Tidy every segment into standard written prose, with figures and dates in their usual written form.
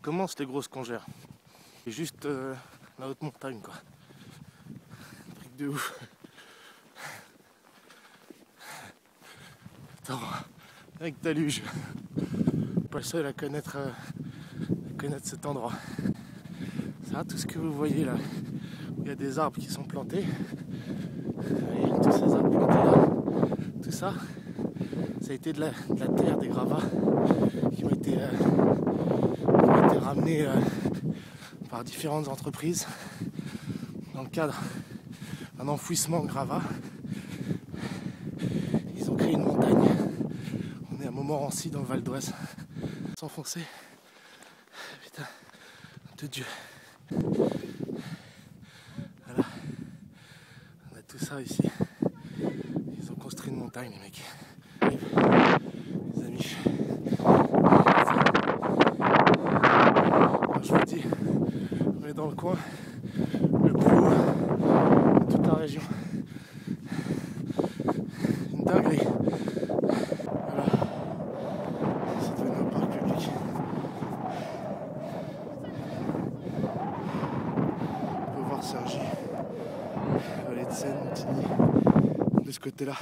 commencent les grosses congères. C'est juste la haute montagne, quoi. Truc de ouf. Attends, avec ta luge. Pas le seul à connaître cet endroit. Ça, tout ce que vous voyez là, il y a des arbres qui sont plantés. Et tous ces arbres plantés là, tout ça, ça a été de la terre, des gravats qui ont été ramenés par différentes entreprises dans le cadre d'un enfouissement de gravats. Ils ont créé une montagne. On est à Montmorency dans le Val d'Oise. S'enfoncer. Putain de Dieu. Voilà. On a tout ça ici. Ils ont construit une montagne, les mecs. Les amis. Alors, je vous dis, on est dans le coin le plus haut de toute la région. Une dinguerie. Voilà. C'est devenu un parc public. On peut voir Cergy, vallée de Seine, Montigny, de ce côté-là.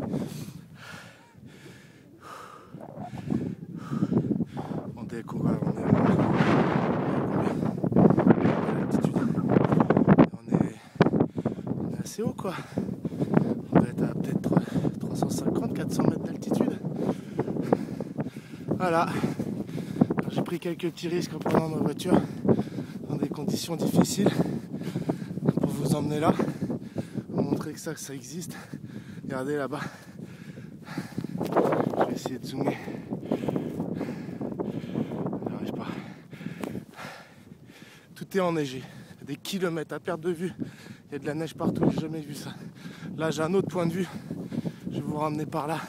On est assez haut, quoi. On va être à peut-être 350-400 mètres d'altitude. Voilà. J'ai pris quelques petits risques en prenant ma voiture dans des conditions difficiles pour vous emmener là, vous montrer que ça existe. Regardez là-bas. Je vais essayer de zoomer. J'arrive pas. Tout est enneigé. Des kilomètres à perte de vue. Il y a de la neige partout, j'ai jamais vu ça. Là j'ai un autre point de vue. Je vais vous ramener par là.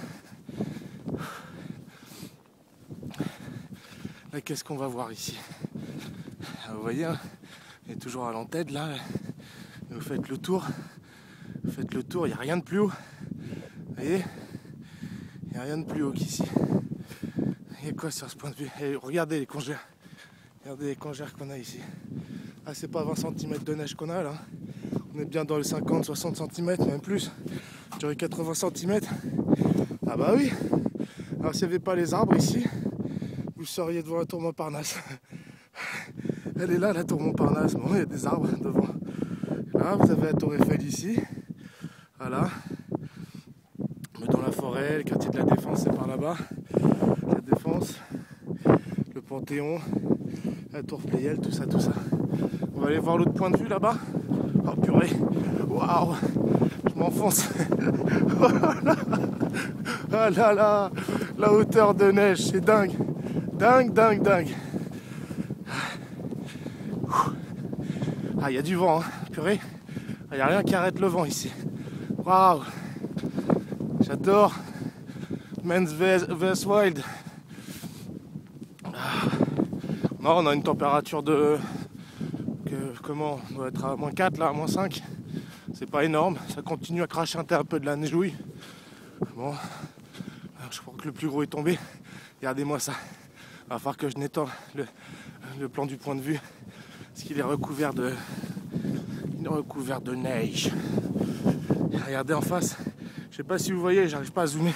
Là qu'est-ce qu'on va voir ici? Vous voyez, hein, il est toujours à l'entête là. Vous faites le tour. Vous faites le tour, il n'y a rien de plus haut. Vous voyez? Il n'y a rien de plus haut qu'ici. Il y a quoi sur ce point de vue? Et regardez les congères. Regardez les congères qu'on a ici. Ah, c'est pas 20 cm de neige qu'on a là. On est bien dans les 50-60 cm, même plus. Je dirais 80 cm. Ah bah oui. Alors s'il n'y avait pas les arbres ici, vous seriez devant la tour Montparnasse. Elle est là, la tour Montparnasse. Bon, il y a des arbres devant. Là, vous avez la tour Eiffel ici. Voilà. Mais dans la forêt, le quartier de la Défense, c'est par là-bas. La Défense, le Panthéon, la tour Pleyel, tout ça, tout ça. On va aller voir l'autre point de vue là-bas. Oh purée, waouh, je m'enfonce. Ah là là, la hauteur de neige, c'est dingue. Dingue, dingue, dingue. Ah, il y a du vent, hein, purée. Il n'y a rien qui arrête le vent ici. Waouh, j'adore. Men's vs Wild. Non, on a une température de... Comment? On doit être à -4 là, à -5. C'est pas énorme. Ça continue à cracher un peu de la neigouille. Bon, alors, je crois que le plus gros est tombé. Regardez-moi ça. Il va falloir que je nettoie le plan du point de vue. Parce qu'il est recouvert de... neige. Regardez en face. Je sais pas si vous voyez, j'arrive pas à zoomer.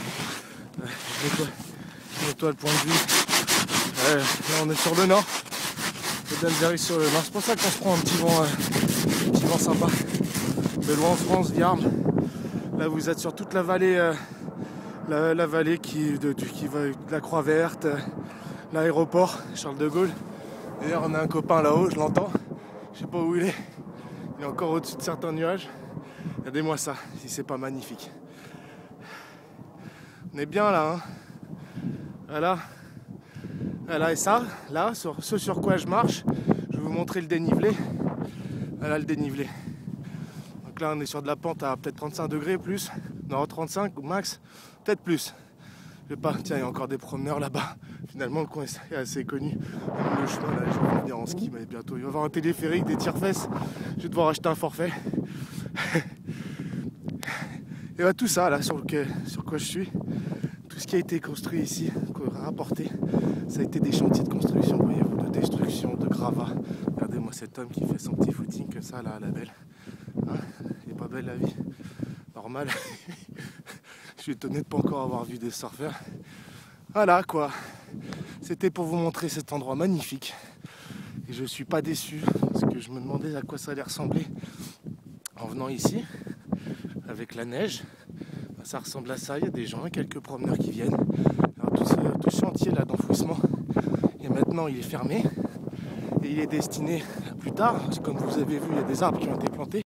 Je nettoie le point de vue. Là on est sur le nord. D'Algérie sur le nord. C'est pour ça qu'on se prend un petit vent sympa. Mais loin en France, Viarme. Là vous êtes sur toute la vallée, la vallée qui va de la Croix-Verte, l'aéroport Charles de Gaulle. D'ailleurs on a un copain là-haut, je l'entends. Je sais pas où il est. Il est encore au-dessus de certains nuages. Regardez-moi ça, si c'est pas magnifique. On est bien là, hein. Voilà. Voilà, et ça, là, ce sur quoi je marche, je vais vous montrer le dénivelé. Voilà le dénivelé. Donc là, on est sur de la pente à peut-être 35 degrés plus. Non, 35 ou max, peut-être plus. Je sais pas, tiens, il y a encore des promeneurs là-bas. Finalement, le coin est assez connu. Même le chemin, là, je vais venir en ski, mais bientôt. Il va y avoir un téléphérique, des tire-fesses. Je vais devoir acheter un forfait. Et bah, tout ça, là, sur quoi je suis. Tout ce qui a été construit ici, rapporté, ça a été des chantiers de construction, voyez-vous, de destruction, gravats. Regardez-moi cet homme qui fait son petit footing que ça là à la belle. Hein, elle est pas belle la vie. Normal. Je suis étonné de pas encore avoir vu des surfeurs. Voilà quoi. C'était pour vous montrer cet endroit magnifique. Et je suis pas déçu parce que je me demandais à quoi ça allait ressembler en venant ici avec la neige. Ça ressemble à ça, il y a des gens, quelques promeneurs qui viennent. Alors tout ce chantier là d'enfouissement, et maintenant il est fermé et il est destiné à plus tard. Comme vous avez vu, il y a des arbres qui ont été plantés.